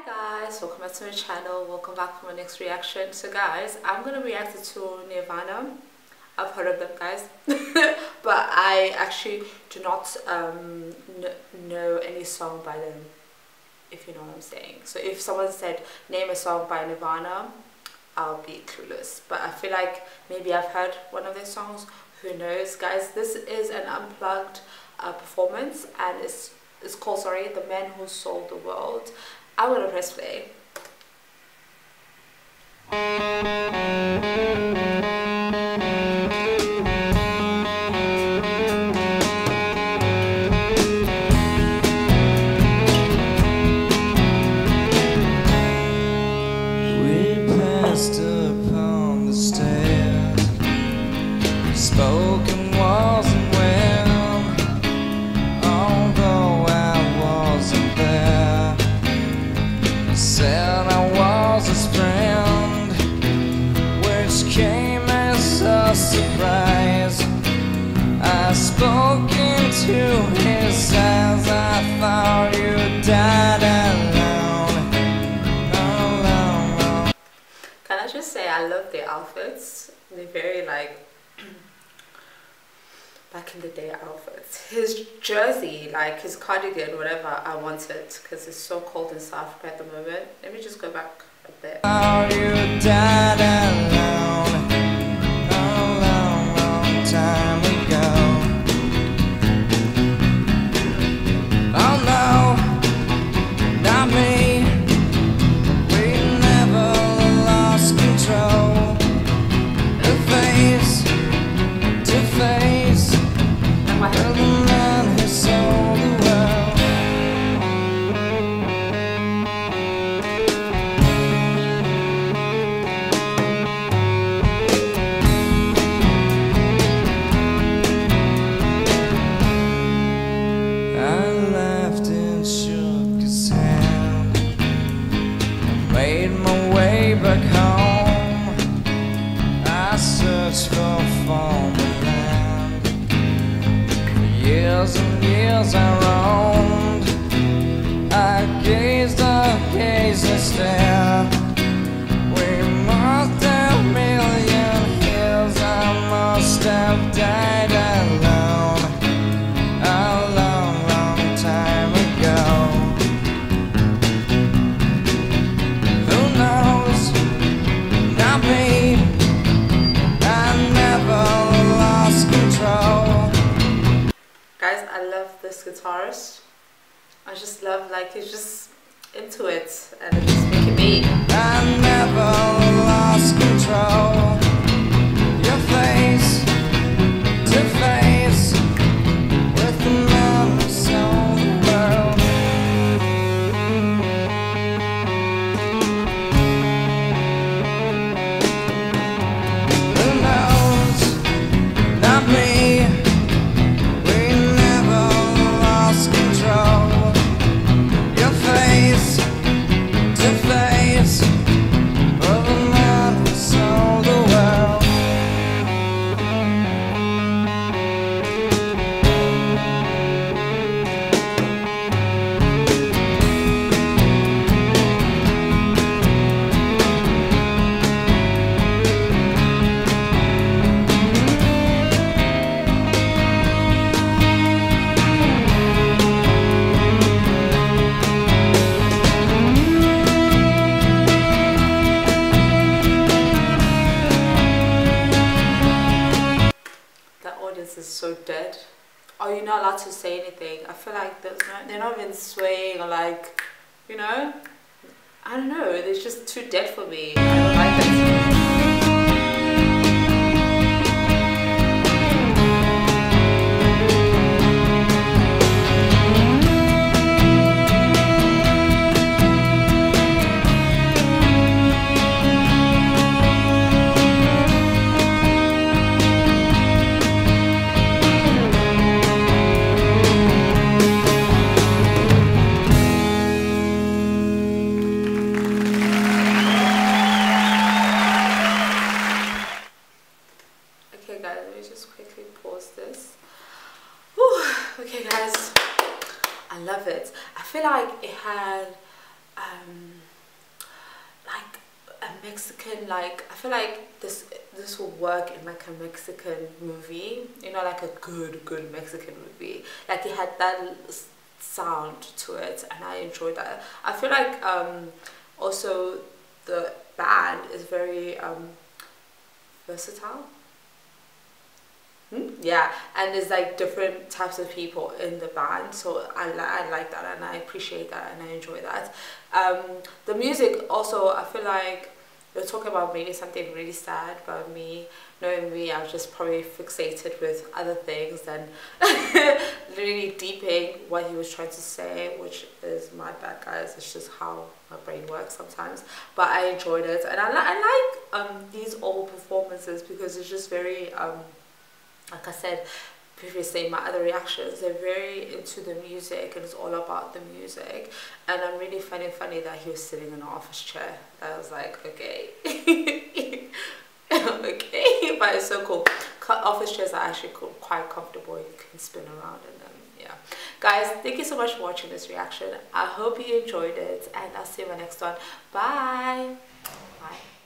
Guys, welcome back to my channel. Welcome back for my next reaction. So guys, I'm gonna react to Nirvana. I've heard of them, guys, but I actually do not know any song by them, if you know what I'm saying. So if someone said name a song by Nirvana, I'll be clueless, but I feel like maybe I've heard one of their songs. Who knows, guys? This is an unplugged performance, and it's called The Man Who Sold the World. I'm gonna press play. We passed upon the stairs, spoken wasn't well, although I wasn't there. Said I was his friend, which came as a surprise. I spoke into his eyes, I thought you died alone, alone. Can I just say I love their outfits? They're very like back in the day outfits. His jersey, like his cardigan, whatever, I want it because it's so cold in South Africa at the moment. Let me just go back up there. Oh, you died alone, a long, long time ago. Oh no, not me. We never lost control. Face to face. You're the man who sold the world. I laughed and shook his hand. I made my way back home. I searched for former land. Years and years I roamed. I gazed and stared. We must have million years. I must have died alone, a long, long time ago. Who knows? Not me. I never lost control. Guys, I love this guitarist. I just love, like, he's just into it and it's just making me. I never lost control. Your face to face with the man who sold the world. Who knows? Not me. We never lost control. Your face to face of a man who sold the world. This is so dead. Are you not allowed to say anything? I feel like they're not even swaying or, like, you know, I don't know, they're just too dead for me. I don't like it. Mexican, like, I feel like this will work in like a Mexican movie, you know, like a good Mexican movie. Like it had that sound to it, and I enjoyed that. I feel like also the band is very versatile. Yeah, and there's like different types of people in the band, so I like that, and I appreciate that, and I enjoy that. The music also, I feel like they're talking about maybe something really sad, but knowing me, I was just probably fixated with other things than really deeping what he was trying to say, which is my bad, guys. It's just how my brain works sometimes. But I enjoyed it, and I like these old performances because it's just very like I said previously in my other reactions, they're very into the music and it's all about the music. And I'm really finding funny that he was sitting in an office chair. I was like, okay. Okay, but it's so cool. Office chairs are actually quite comfortable. You can spin around in them. Yeah, guys, thank you so much for watching this reaction. I hope you enjoyed it, and I'll see you in my next one. Bye. Bye.